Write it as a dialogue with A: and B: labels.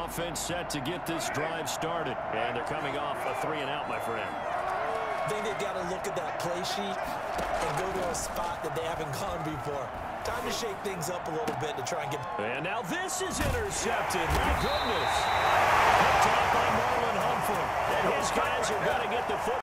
A: offense set to get this drive started. And they're coming off a 3-and-out, my friend.
B: I think they've got to look at that play sheet and go to a spot that they haven't gone before. Time to shake things up a little bit to try and get...
A: And now this is intercepted. My goodness. Picked off by Marlon Humphrey. And his guys are going to get the football.